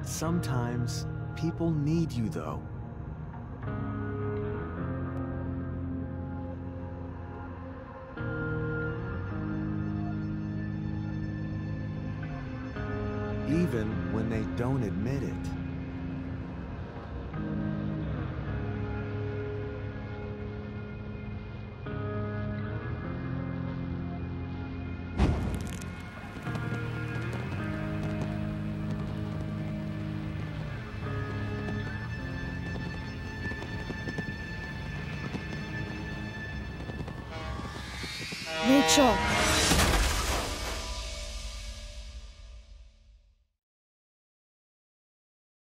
Sometimes people need you, though. Even when they don't admit it. Rachel.